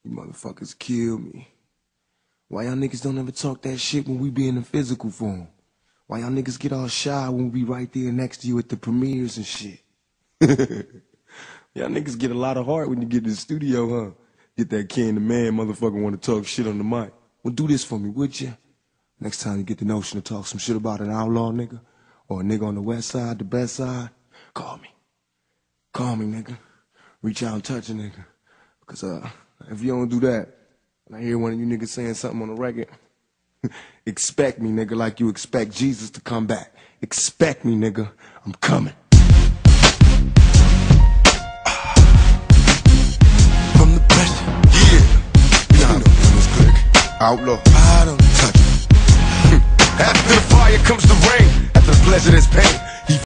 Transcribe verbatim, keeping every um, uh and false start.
You motherfuckers kill me. Why y'all niggas don't ever talk that shit when we be in the physical form? Why y'all niggas get all shy when we be right there next to you at the premieres and shit? Y'all niggas get a lot of heart when you get to the studio, huh? Get that Ken the Man motherfucker want to talk shit on the mic. Well, do this for me, would ya? Next time you get the notion to talk some shit about an outlaw nigga or a nigga on the west side, the best side, call me. Call me, nigga. Reach out and touch a nigga. Because uh, if you don't do that, when I hear one of you niggas saying something on the record, expect me, nigga, like you expect Jesus to come back. Expect me, nigga. I'm coming. From the pressure, yeah. You know when it's click. Outlaw, I don't touch it. After the fire comes the rain. After the pleasure there's pain.